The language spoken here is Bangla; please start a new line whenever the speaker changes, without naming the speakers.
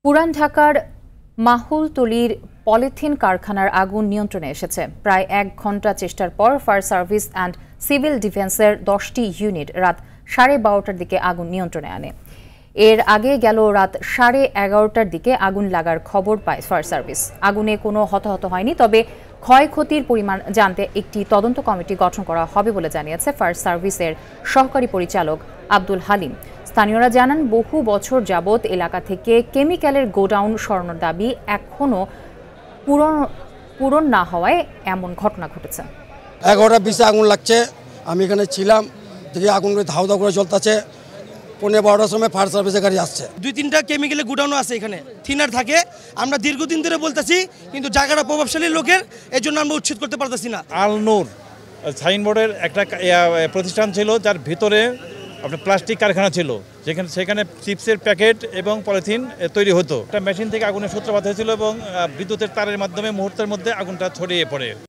পুরান ঢাকার মাহুলতলির পলিথিন কারখানার আগুন নিয়ন্ত্রণে এসেছে। প্রায় ১ ঘণ্টা চেষ্টার পর ফায়ার সার্ভিস অ্যান্ড সিভিল ডিফেন্সের ১০টি ইউনিট রাত 12:30টার দিকে আগুন নিয়ন্ত্রণে আনে। এর আগে গেল রাত 11:30টার দিকে আগুন লাগার খবর পায় ফায়ার সার্ভিস। আগুনে কোনো হতাহত হয়নি, তবে ক্ষয়ক্ষতির পরিমাণ জানতে একটি তদন্ত কমিটি গঠন করা হবে বলে জানিয়েছে ফায়ার সার্ভিসের সহকারী পরিচালক আব্দুল হালিম। স্থানীয়রা জানান, বহু বছর যাবৎ এলাকা থেকে কেমিক্যালের গোডাউন সরানোর দাবি এখনও পূরণ না হওয়ায় এমন ঘটনা ঘটেছে।
11:20 আগুন লাগছে, আমি এখানে ছিলাম, দেখি আগুন ধাও ধাও করে চলতেছে। 12:15টার সময় ফায়ার সার্ভিসের গাড়ি আসছে।
2-3টা কেমিক্যালের গোডাউনও আছে এখানে, থিনার থাকে। আমরা দীর্ঘদিন ধরে বলতেছি, কিন্তু জায়গাটা প্রভাবশালী লোকের, এর জন্য আমরা উচ্ছেদ করতে পারতেছি না।
আল নূর সাইনবোর্ডের একটা প্রতিষ্ঠান ছিল, যার ভিতরে আপনার প্লাস্টিক কারখানা ছিল, সেখানে চিপসের প্যাকেট এবং পলিথিন তৈরি হতো। একটা মেশিন থেকে আগুনের সূত্রপাত হয়েছিল এবং বিদ্যুতের তারের মাধ্যমে মুহূর্তের মধ্যে আগুনটা ছড়িয়ে পড়ে।